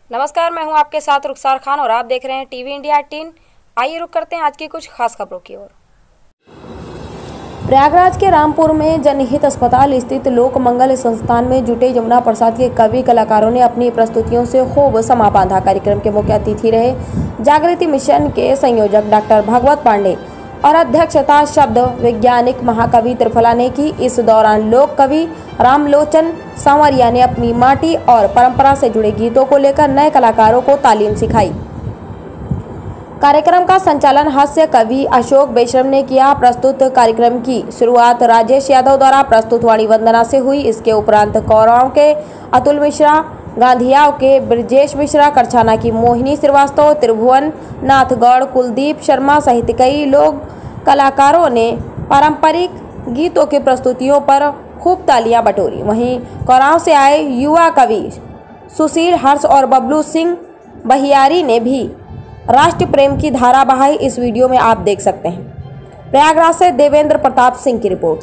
नमस्कार, मैं हूं आपके साथ रुखसार खान और आप देख रहे हैं टीवी इंडिया 18। आइए रुक करते हैं आज की कुछ खास खबरों की ओर। प्रयागराज के रामपुर में जनहित अस्पताल स्थित लोक मंगल संस्थान में जुटे यमुना प्रसाद के कवि कलाकारों ने अपनी प्रस्तुतियों से खूब समा बांधा। कार्यक्रम के मुख्य अतिथि रहे जागृति मिशन के संयोजक डॉक्टर भागवत पांडे और अध्यक्षता शब्द वैज्ञानिक महाकवि त्रिफला ने की। इस दौरान लोक कवि रामलोचन सांवरिया ने अपनी माटी और परंपरा से जुड़े गीतों को लेकर नए कलाकारों को तालीम सिखाई। कार्यक्रम का संचालन हास्य कवि अशोक बेशरम ने किया। प्रस्तुत कार्यक्रम की शुरुआत राजेश यादव द्वारा प्रस्तुत वाणी वंदना से हुई। इसके उपरांत कौराव के अतुल मिश्रा, गांधियाव के ब्रजेश मिश्रा, करछाना की मोहिनी श्रीवास्तव, त्रिभुवन नाथगढ़, कुलदीप शर्मा सहित कई लोग कलाकारों ने पारंपरिक गीतों की प्रस्तुतियों पर खूब तालियां बटोरी। वहीं कौराव से आए युवा कवि सुशील हर्ष और बबलू सिंह बहियारी ने भी राष्ट्र प्रेम की धारा बहाई। इस वीडियो में आप देख सकते हैं। प्रयागराज से देवेंद्र प्रताप सिंह की रिपोर्ट।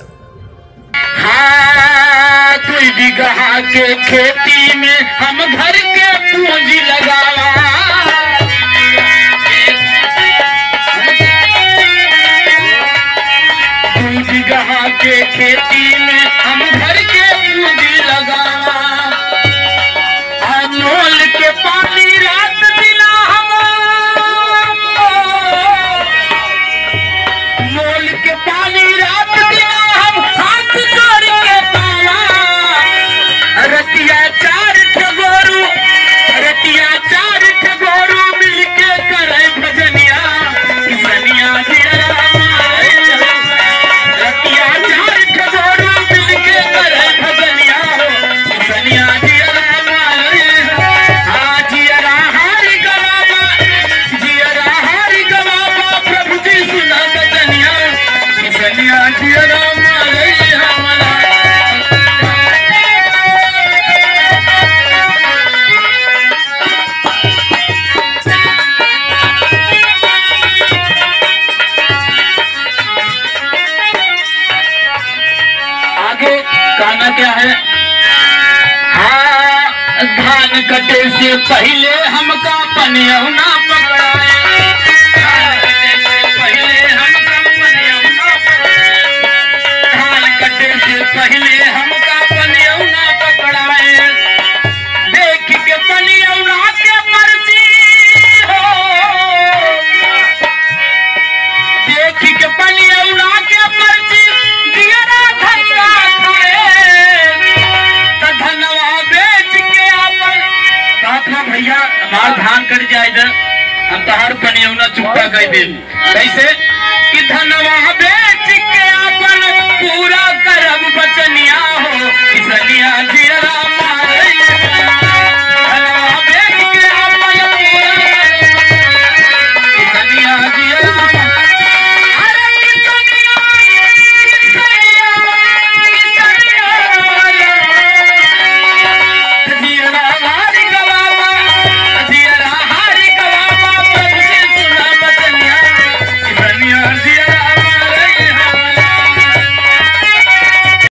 हाँ, 2 बीघा के खेती में हम घर के पूंजी लगावा। 2 बीघा के खेती में हम घर के पूंजी लगावा। नोल के पानी रात दिना हम, नोल के पानी रात दिना हम हाथ जोड़ के पावा। रतिया 4 ठगोरू, रतिया 4 ठगोरू मिलके करे भजनिया, भजनिया जिया मारे। रतिया 4 ठगोरू मिलके करे भजनिया, भजनिया जिया मारे। हाँ जिया हारी गवावा, जिया हारी गवावा, प्रभु जी सुना भजनिया, भजनिया जिया मारे हमारा। आगे गाना क्या है? हाँ, धान कटे से पहले हमका पनियौना पकड़ाए। धान कटे से पहले हमका पनियौना पकड़ाए। धान कटे से पहले हमका पनियौना पकड़ाए। देख के पनियौना के पर्ची हो, देख के पनियौना के पर्ची दियरा धक्का खाए। त धनवा बेच के अपन कहत भैया हमार धान कट जाए इधर, हम तहार पनियौना चुकता कर दे। कैसे कि धनवा बेच के अपन पूरा करब बचनिया हो, किसनिया जियरा